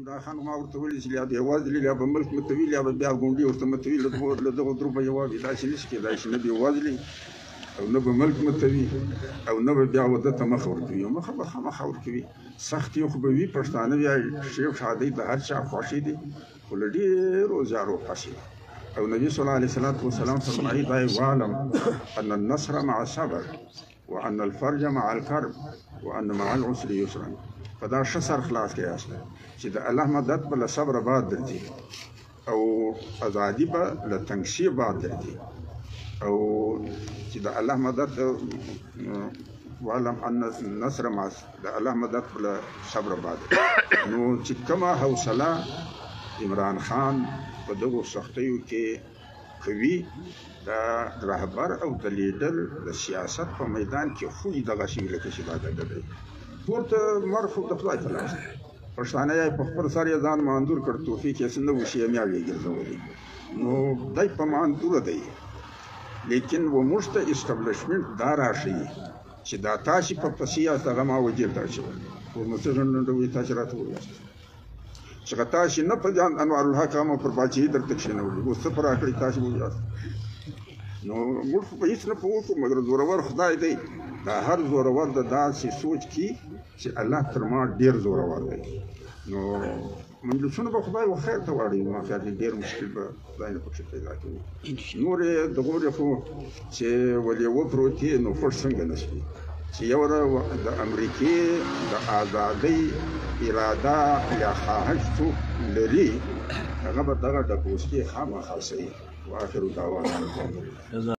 دا خان ما ورته ویلي چې یا به یوازې یا به ملک متویل یا به بیا ګونډي ورته متویل له دغو درو په یوازې داسې نشي کېدای چې نه به یوازې او نه به ملک متوي او نه به بیا واده ته مخه ورکوي او مخه به خامخا ورکوي سخت یې خو به وي پښتانه بیا شیخ شادۍ د هر چا خوښې دي خو له ډېرو زیارو پسې او نبي صلی الله علیه وسلم فرمایي دا واعلم ان النصر مع الصبر وان الفرج مع الكرب وان مع العسر يسرا فدا ښه سر خلاص کې یاست چې د الله مدد به له صبر بعد درځي او ازادي به له تنګسي بعد درځي او چې د الله مدد واعلم ان النصر مع د الله مدد له صبر بعد نو چې کومه حوصله عمران خان په دغو سختیو کې کوي د رهبر او د لیډر د سیاست په میدان کې خو دغه شی لکه چې دا دی پورته مرفوع د خدای په لاس پښتانه یې په خپل سر یې ځان ماندور کړ توفیق یې څنګه وشي میاوي ګرځولي نو دای په ماندور دی لیکن و موږ ته اسټابلیشمنت دا راشي چې دا تاسو په سیاست هغه ما وجیر تاسو ورمته نن دوی تاسو راته وایي چې تاسو نه په ځان انوار الحق هم پر باچې درته کښینولي اوس پر اخري تاسو وایي نو موږ په هیڅ نه پوهو مګر زورور خدای دی دا هر زورور د داسې سوچ کی چې الله تر ما ډیر زورور دی نو مجلسونه به خدای وخیر ته واړي ما خیال دي ډیر مشکل به خدای نه پکې پیدا کوي نور دغه خو چې ولې و پروتي نو فرص څنګه نشي چې یو د امریکای د آزادۍ اراده یا خواهش څوک لري هغه به دغه ډکوسکي خامخا صحیح واخر دعوانا